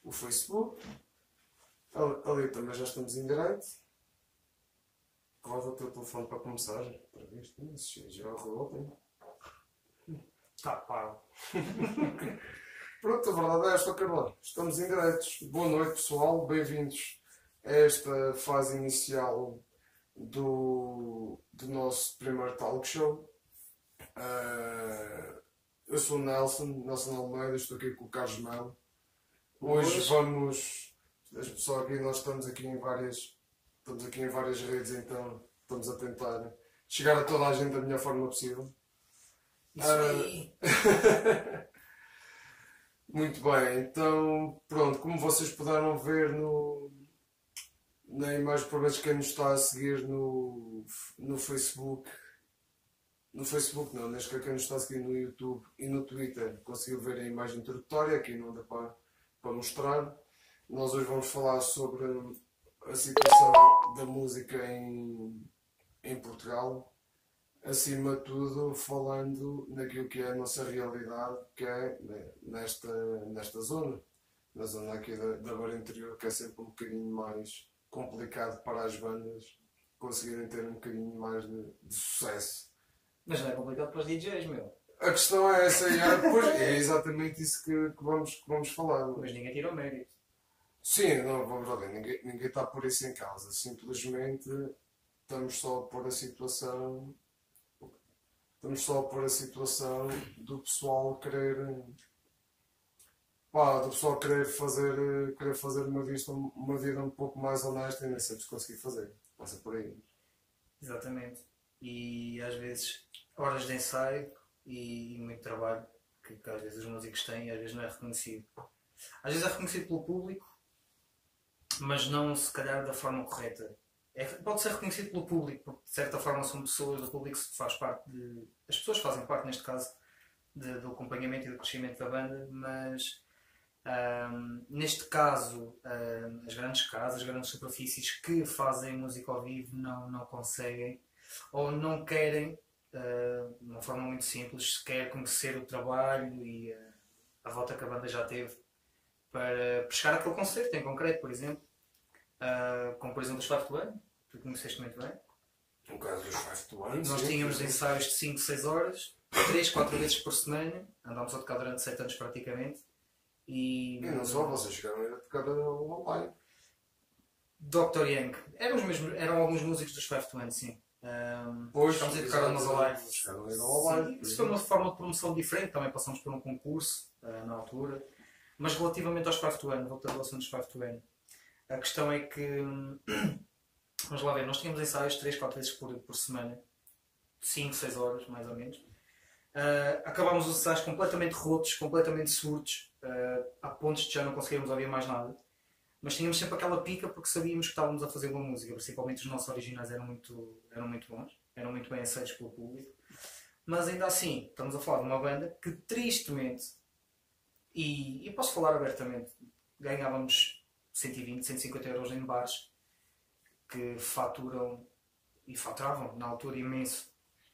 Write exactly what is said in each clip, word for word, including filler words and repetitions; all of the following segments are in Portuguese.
o Facebook. Ali, ali também já estamos em direito. Roda o teu telefone para começar. Para ver isto, já rolou. Tá, pá. Pronto, a verdade é esta, Carlão. Estamos em direitos. Boa noite, pessoal. Bem-vindos a esta fase inicial do, do nosso primeiro talk show. Uh, eu sou o Nelson, Nelson Almeida, estou aqui com o Carlos Melo. Hoje vamos, só aqui nós estamos aqui em várias, estamos aqui em várias redes, então estamos a tentar chegar a toda a gente da melhor forma possível. Isso aí. Uh, Muito bem, então pronto, como vocês puderam ver no, na imagem, por vezes quem nos está a seguir no, no Facebook, no Facebook não, neste caso quem nos está a seguir no YouTube e no Twitter, conseguiu ver a imagem introdutória, aqui não dá para, para mostrar. Nós hoje vamos falar sobre a situação da música em, em Portugal, acima de tudo falando naquilo que é a nossa realidade, que é nesta, nesta zona, na zona aqui da, da Beira Interior, que é sempre um bocadinho mais complicado para as bandas conseguirem ter um bocadinho mais de, de sucesso. Mas não é complicado para os D Js, meu. A questão é essa, e é, pois, é exatamente isso que, que, vamos, que vamos falar. Mas ninguém tira o mérito. Sim, não, vamos lá ver, ninguém, ninguém está a pôr isso em causa, simplesmente estamos só a pôr a situação... Estamos só a pôr a situação do pessoal querer, pá, do pessoal querer fazer, querer fazer uma, vista, uma vida um pouco mais honesta e nem sempre se conseguir fazer. Passa por aí. Exatamente. E às vezes horas de ensaio e muito trabalho que, que às vezes os músicos têm e às vezes não é reconhecido. Às vezes é reconhecido pelo público, mas não se calhar da forma correta. É, pode ser reconhecido pelo público, porque de certa forma são pessoas do público que faz parte de. As pessoas fazem parte, neste caso, de, do acompanhamento e do crescimento da banda, mas um, neste caso um, as grandes casas, as grandes superfícies que fazem música ao vivo não, não conseguem ou não querem, uh, de uma forma muito simples, sequer conhecer o trabalho e uh, a volta que a banda já teve para chegar àquele concerto em concreto, por exemplo. Uh, como por exemplo os Five to One, tu conheceste muito bem. No caso dos Five to One, nós sim, tínhamos sim. ensaios de cinco, seis horas, três, quatro vezes por semana, andámos a tocar durante sete anos praticamente. E, e não só, vocês chegaram a tocar online. doutor Young, eram, os mesmos, eram alguns músicos dos Five to One, sim. Um, pois, estamos a tocar nós live. Sim, isso foi uma forma de promoção diferente, também passamos por um concurso uh, na altura. Mas relativamente aos Five to One, voltando ao assunto dos Five to One, a questão é que, vamos lá ver, nós tínhamos ensaios três, quatro vezes por, por semana, cinco, seis horas mais ou menos. Uh, acabámos os ensaios completamente rotos, completamente surdos, uh, a pontos de já não conseguirmos ouvir mais nada. Mas tínhamos sempre aquela pica porque sabíamos que estávamos a fazer boa música, principalmente os nossos originais eram muito, eram muito bons, eram muito bem aceitos pelo público. Mas ainda assim, estamos a falar de uma banda que tristemente, e eu posso falar abertamente, ganhávamos cento e vinte, cento e cinquenta euros em bares que faturam e faturavam na altura imenso.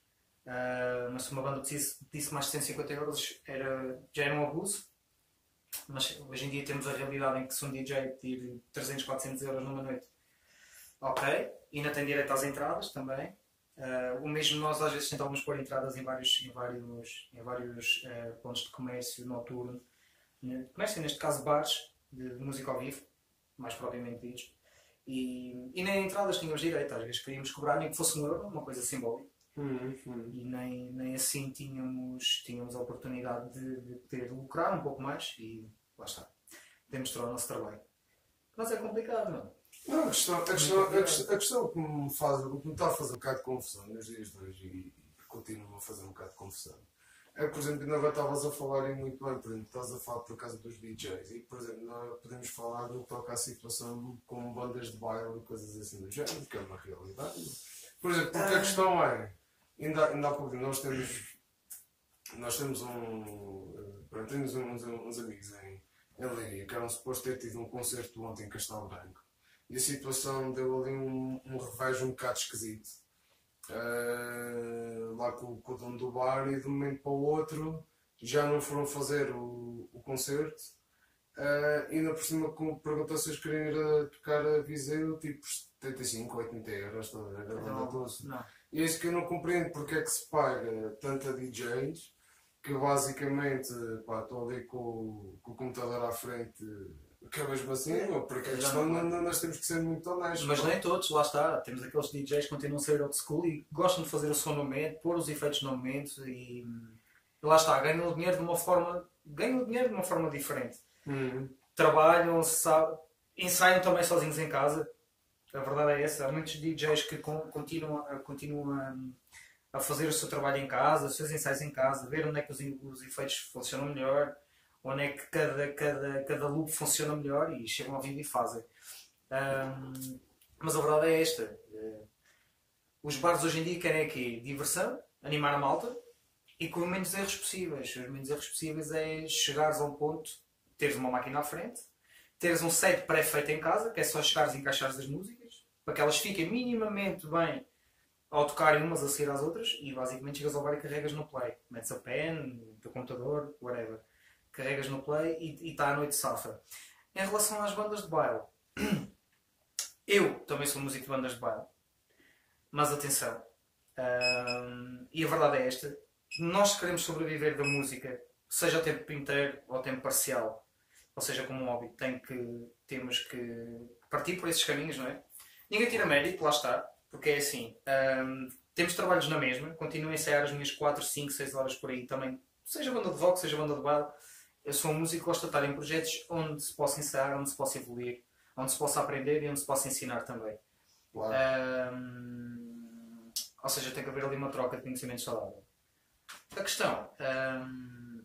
Uh, mas se uma banda disse, disse mais de cento e cinquenta euros era, já era um abuso. Mas hoje em dia temos a realidade em que se um D J pedir trezentos, quatrocentos euros numa noite, ok, e ainda tem direito às entradas também. Uh, o mesmo nós às vezes tentávamos pôr entradas em vários, em vários, em vários uh, pontos de comércio noturno. Comércio, neste caso bares de música ao vivo, mais propriamente ditos, e, e nem entradas tínhamos direito, às vezes queríamos cobrar nem que fosse um euro, uma coisa simbólica, hum, hum. e nem, nem assim tínhamos, tínhamos a oportunidade de, de poder lucrar um pouco mais e lá está, demonstrar o nosso trabalho. Mas é complicado, não? Não, a questão, a questão, a questão, a questão que, me faz, que me está a fazer um bocado de confusão nos dias de hoje e, e continua a fazer um bocado de confusão. É, por exemplo, ainda estavas a falar e muito bem, por exemplo, estás a falar por causa dos D Js e, por exemplo, nós podemos falar no que toca à situação com bandas de baile e coisas assim do género, que é uma realidade. Por exemplo, porque a questão é, ainda, ainda há pouco nós temos, nós temos um, pronto, temos uns, uns amigos em, em Leiria que eram supostos ter tido um concerto ontem em Castelo Branco e a situação deu ali um, um revés um bocado esquisito. Uh, lá com, com o dono do bar e de um momento para o outro já não foram fazer o, o concerto Uh, e ainda por cima com perguntou se eles queriam ir a tocar a Viseu, tipo setenta e cinco, oitenta euros, estás a ver? A banda doce. E é isso que eu não compreendo, porque é que se paga tanto a D Js, que basicamente, pá, estão ali com, com o computador à frente, que é mesmo assim, é. Porque a questão não, não, nós temos que ser muito honestos. Mas nem todos, lá está, temos aqueles D Js que continuam a ser old school e gostam de fazer o som no momento, pôr os efeitos no momento e, e lá está, ganham o dinheiro de uma forma, ganham o dinheiro de uma forma diferente. Hum. Trabalham, sabe, ensaiam também sozinhos em casa. A verdade é essa. Há muitos D Js que continuam, continuam a, a fazer o seu trabalho em casa, os seus ensaios em casa, ver onde é que os, os efeitos funcionam melhor, onde é que cada, cada, cada loop funciona melhor e chegam ao vivo e fazem. Um, mas a verdade é esta. Os bares hoje em dia querem aqui diversão, animar a malta e com os menos erros possíveis. Os menos erros possíveis é chegares a um ponto, teres uma máquina à frente, teres um set pré-feito em casa, que é só chegares e encaixares as músicas, para que elas fiquem minimamente bem ao tocarem umas a seguir às outras, e basicamente chegas ao bar e carregas no play. Metes a pen, o teu computador, whatever. Carregas no play e está à noite safa. Em relação às bandas de baile, eu também sou músico de bandas de baile, mas atenção, um, e a verdade é esta, nós queremos sobreviver da música, seja ao tempo inteiro ou ao tempo parcial, ou seja, como um hobby, tem que, temos que partir por esses caminhos, não é? Ninguém tira mérito, lá está, porque é assim, um, temos trabalhos na mesma, continuo a ensaiar as minhas quatro, cinco, seis horas por aí também, seja banda de rock, seja banda de baile. Eu sou um músico que gosto de estar em projetos onde se possa ensaiar, onde se possa evoluir, onde se possa aprender e onde se possa ensinar também. Claro. Um, ou seja, tem que haver ali uma troca de conhecimentos saudável. A questão um,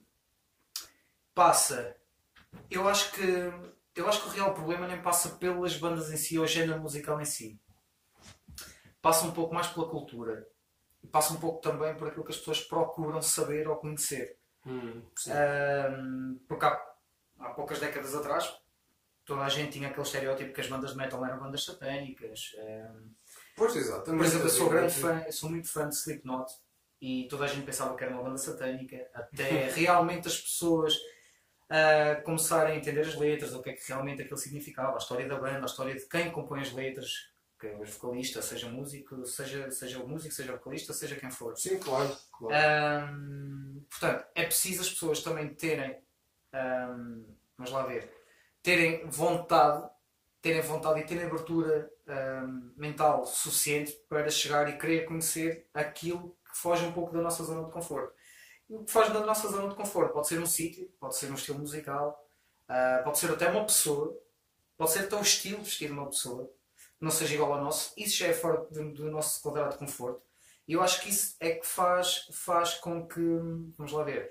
passa. Eu acho que eu acho que o real problema nem passa pelas bandas em si ou o género musical em si. Passa um pouco mais pela cultura. E passa um pouco também por aquilo que as pessoas procuram saber ou conhecer. Hum, um, porque há, há poucas décadas atrás toda a gente tinha aquele estereótipo que as bandas de metal eram bandas satânicas. Um, pois, exato. por exemplo, eu sou grande fã, eu sou muito fã de Slipknot e toda a gente pensava que era uma banda satânica, até realmente as pessoas uh, começarem a entender as letras, o que é que realmente aquilo significava, a história da banda, a história de quem compõe as letras, que é o vocalista, seja músico, seja, seja o músico, seja o vocalista, seja quem for. Sim, claro. claro. Um, portanto, é preciso as pessoas também terem, um, vamos lá ver, terem vontade, terem vontade e terem abertura um, mental suficiente para chegar e querer conhecer aquilo que foge um pouco da nossa zona de conforto. E o que foge da nossa zona de conforto pode ser um sítio, pode ser um estilo musical, uh, pode ser até uma pessoa, pode ser até o estilo de vestir de uma pessoa, não seja igual ao nosso. Isso já é fora do, do nosso quadrado de conforto. E eu acho que isso é que faz, faz com que, vamos lá ver,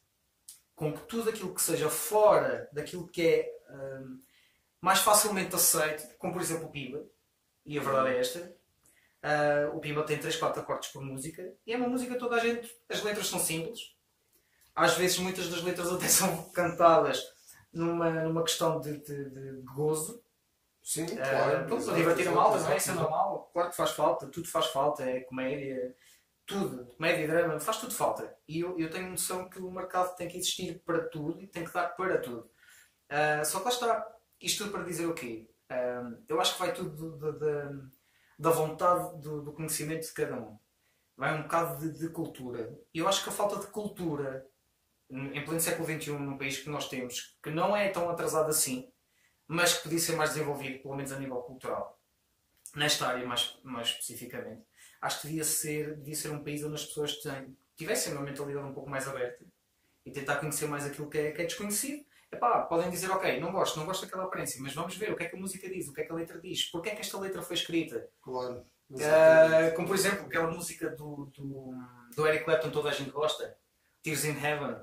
com que tudo aquilo que seja fora daquilo que é um, mais facilmente aceito, como por exemplo o Pimba, e a verdade é esta, uh, o Pimba tem três, quatro acordes por música, e é uma música toda a gente, as letras são simples, às vezes muitas das letras até são cantadas numa, numa questão de, de, de gozo. Sim, claro. Uh, para divertir a malta, não é? Isso é normal. Claro que faz falta, tudo faz falta, é comédia, tudo, comédia, drama, faz tudo falta. E eu, eu tenho noção que o mercado tem que existir para tudo e tem que dar para tudo. Uh, só que lá está, isto tudo para dizer o quê? Uh, eu acho que vai tudo da, da, da vontade do, do conhecimento de cada um. Vai um bocado de, de cultura. E eu acho que a falta de cultura, em pleno século vinte e um, num país que nós temos, que não é tão atrasado assim, mas que podia ser mais desenvolvido, pelo menos a nível cultural, nesta área mais, mais especificamente. Acho que devia ser, devia ser um país onde as pessoas têm, tivessem uma mentalidade um pouco mais aberta e tentar conhecer mais aquilo que é, que é desconhecido. Epá, podem dizer, ok, não gosto, não gosto daquela aparência, mas vamos ver o que é que a música diz, o que é que a letra diz, porque é que esta letra foi escrita. Claro. Uh, como por exemplo, aquela música do, do, do Eric Clapton, toda a gente gosta, Tears in Heaven.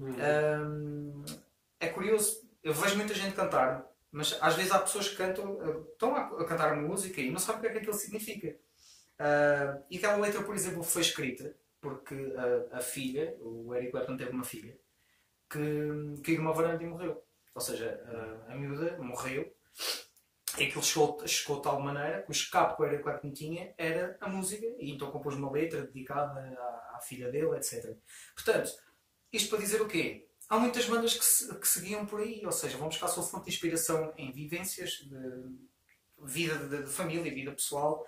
Uhum. Uh, é curioso, eu vejo muita gente cantar, mas às vezes há pessoas que cantam, estão a cantar uma música e não sabem o que é que aquilo significa. Uh, e aquela letra, por exemplo, foi escrita porque a, a filha, o Eric Clapton teve uma filha, que caiu numa varanda e morreu. Ou seja, a, a miúda morreu e aquilo chegou, chegou de tal maneira que o escape que o Eric Clapton tinha era a música e então compôs uma letra dedicada à, à filha dele, etcétera. Portanto, isto para dizer o quê? há muitas bandas que, se, que seguiam por aí, ou seja, vão buscar a sua fonte de inspiração em vivências, de vida de, de família, vida pessoal,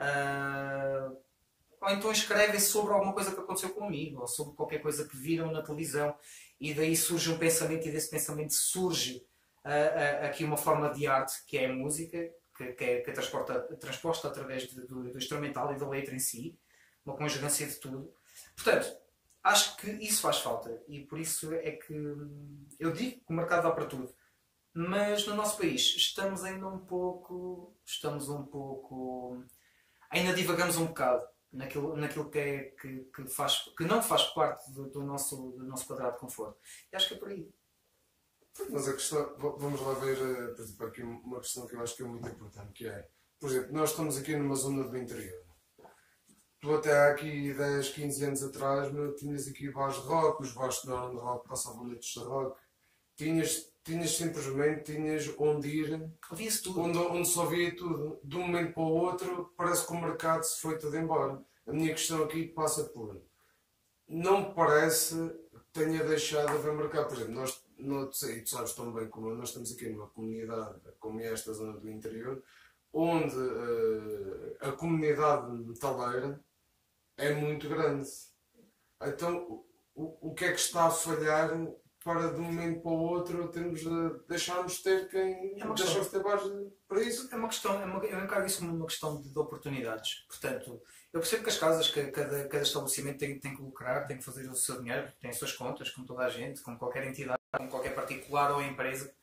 uh, ou então escrevem sobre alguma coisa que aconteceu com um amigo, ou sobre qualquer coisa que viram na televisão, e daí surge um pensamento, e desse pensamento surge uh, uh, aqui uma forma de arte, que é a música, que, que é, que é transporta, transposta através de, do, do instrumental e da letra em si, uma conjugação de tudo. Portanto, acho que isso faz falta, e por isso é que eu digo que o mercado dá para tudo. Mas no nosso país estamos ainda um pouco, estamos um pouco, ainda divagamos um bocado naquilo, naquilo que, é, que, que, faz, que não faz parte do, do, nosso, do nosso quadrado de conforto. E acho que é por aí. Mas a questão, vamos lá ver, por exemplo, aqui uma questão que eu acho que é muito importante, que é, por exemplo, nós estamos aqui numa zona do interior. Tu até há aqui dez, quinze anos atrás, meu, tinhas aqui bares de rock, os bares de rock passavam noites de rock, tinhas, tinhas simplesmente tinhas onde ir, Ouvia-se tudo. Onde, onde se ouvia tudo. De um momento para o outro, parece que o mercado se foi todo embora. A minha questão aqui passa por, não me parece que tenha deixado de haver mercado. Por exemplo, nós, não sei, tu sabes tão bem como nós estamos aqui numa comunidade, como é esta zona do interior, onde uh, a comunidade metaleira é muito grande. Então, o, o que é que está a falhar para de um momento para o outro termos de deixarmos ter quem é deixarmos ter bares para isso? É uma questão, é uma, eu encaro isso como uma questão de, de oportunidades. Portanto, eu percebo que as casas, que cada, cada estabelecimento tem, tem que lucrar, tem que fazer o seu dinheiro, tem as suas contas, como toda a gente, como qualquer entidade, como qualquer particular ou empresa.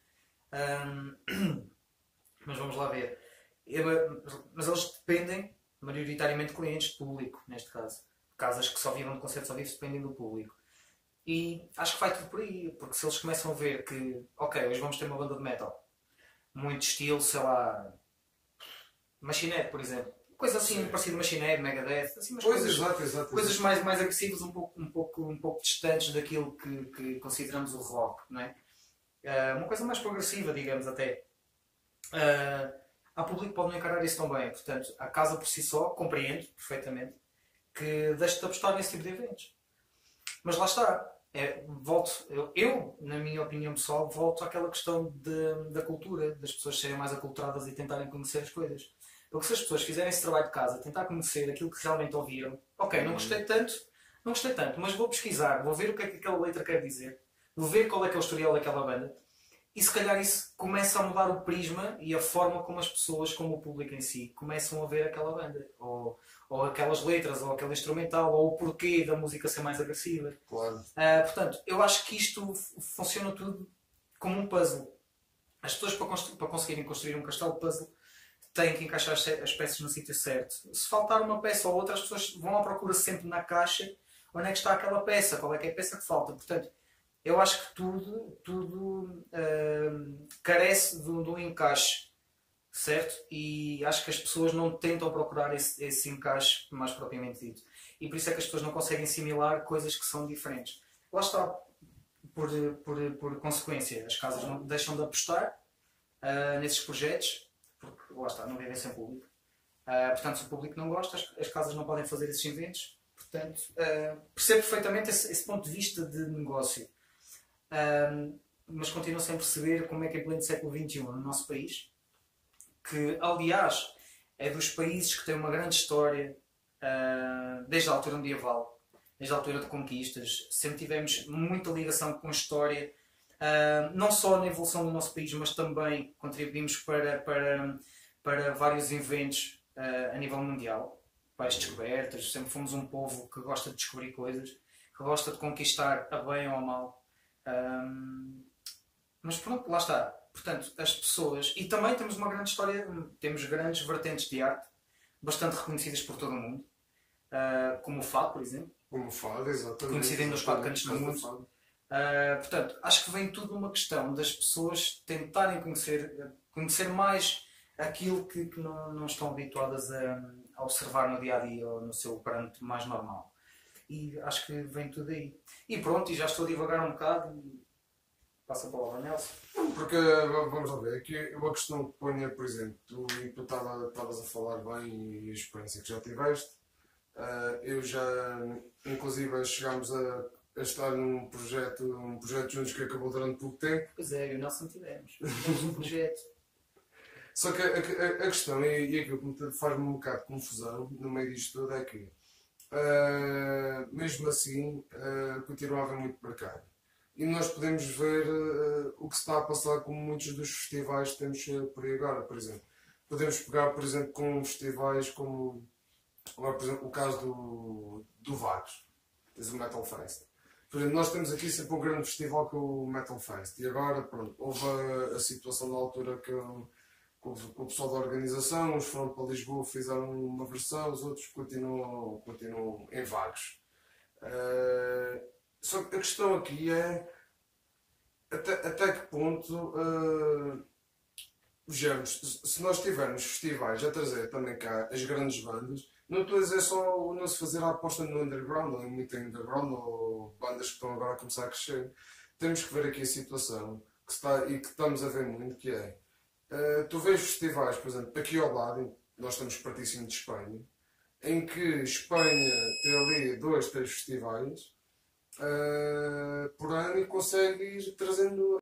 Um, mas vamos lá ver. Eu, mas eles dependem maioritariamente de clientes, de público, neste caso. Casas que só vivam de concertos ao vivo dependem do público. E acho que vai tudo por aí, porque se eles começam a ver que, ok, hoje vamos ter uma banda de metal, muito estilo, sei lá, Machine Head, por exemplo, coisa assim, sim, parecida Machine Head, Megadeth, assim, mas pois, coisas, exato, exato, coisas exato. mais, mais agressivas, um pouco, um, pouco, um pouco distantes daquilo que, que consideramos o rock, não é? Uh, uma coisa mais progressiva, digamos até. Uh, há público que pode não encarar isso tão bem, portanto, a casa por si só compreende perfeitamente que deixe de apostar nesse tipo de eventos. Mas lá está, é, volto, eu, eu, na minha opinião pessoal, volto àquela questão de, da cultura, das pessoas serem mais aculturadas e tentarem conhecer as coisas. Porque se as pessoas fizerem esse trabalho de casa, tentar conhecer aquilo que realmente ouviram, ok, não gostei tanto, não gostei tanto, mas vou pesquisar, vou ver o que é que aquela letra quer dizer, vou ver qual é que é o historial daquela banda, e se calhar isso começa a mudar o prisma e a forma como as pessoas, como o público em si, começam a ver aquela banda. Ou, ou aquelas letras, ou aquele instrumental, ou o porquê da música ser mais agressiva. Claro. Uh, portanto, eu acho que isto funciona tudo como um puzzle. As pessoas, para, constru para conseguirem construir um castelo puzzle, têm que encaixar as, as peças no sítio certo. Se faltar uma peça ou outra, as pessoas vão à procura sempre na caixa onde é que está aquela peça, qual é que é a peça que falta. Portanto, eu acho que tudo, tudo uh, carece de, de um encaixe, certo? E acho que as pessoas não tentam procurar esse, esse encaixe mais propriamente dito. E por isso é que as pessoas não conseguem assimilar coisas que são diferentes. Lá está, por, por, por consequência, as casas não deixam de apostar uh, nesses projetos, porque lá está, não vivem sem público. Uh, portanto, se o público não gosta, as, as casas não podem fazer esses eventos. Portanto, uh, percebo perfeitamente esse, esse ponto de vista de negócio. Um, mas continuo sem perceber como é que em pleno século vinte e um no nosso país, que aliás é dos países que têm uma grande história uh, desde a altura medieval, desde a altura de conquistas, sempre tivemos muita ligação com a história, uh, não só na evolução do nosso país, mas também contribuímos para, para, para vários eventos uh, a nível mundial, para as descobertas. Sempre fomos um povo que gosta de descobrir coisas, que gosta de conquistar a bem ou a mal. Um, mas pronto, lá está. Portanto, as pessoas, e também temos uma grande história, temos grandes vertentes de arte bastante reconhecidas por todo o mundo, uh, como o fado, por exemplo, como o fado, exatamente, conhecido nos quatro cantos do mundo. Uh, portanto, acho que vem tudo numa questão das pessoas tentarem conhecer, conhecer mais aquilo que, que não, não estão habituadas a, a observar no dia a dia ou no seu parâmetro mais normal. E acho que vem tudo aí. E pronto, e já estou a divagar um bocado e passa a palavra, Nelson. Porque, vamos lá ver, aqui uma questão que ponha, por exemplo, tu, tu estavas a falar bem e a experiência que já tiveste, uh, eu já, inclusive, chegámos a a estar num projeto, um projeto juntos que acabou durante pouco tempo. Pois é, eu e o Nelson tivemos. Tivemos um projeto. Só que a, a, a questão, e, e aquilo que me faz-me um bocado de confusão no meio disto tudo, é que, uh, mesmo assim, uh, continuava muito precário. E nós podemos ver uh, o que se está a passar com muitos dos festivais que temos uh, por aí agora, por exemplo. Podemos pegar, por exemplo, com festivais como, agora, por exemplo, o caso do, do Vagos, tens o Metal Fest. Por exemplo, nós temos aqui sempre um grande festival que é o Metal Fest. E agora, pronto, houve a, a situação na altura que, com o pessoal da organização, uns foram para Lisboa, fizeram uma versão, os outros continuam, continuam em Vagos. Uh, só que a questão aqui é até, até que ponto, uh, vejamos, se nós tivermos festivais a trazer também cá as grandes bandas, não estou a dizer só não se fazer a aposta no underground, ou em muito underground, ou bandas que estão agora a começar a crescer. Temos que ver aqui a situação que está, e que estamos a ver muito, que é, uh, tu vês festivais, por exemplo, aqui ao lado, nós estamos pertíssimo de Espanha, em que Espanha tem ali dois, três festivais uh, por ano e consegue ir trazendo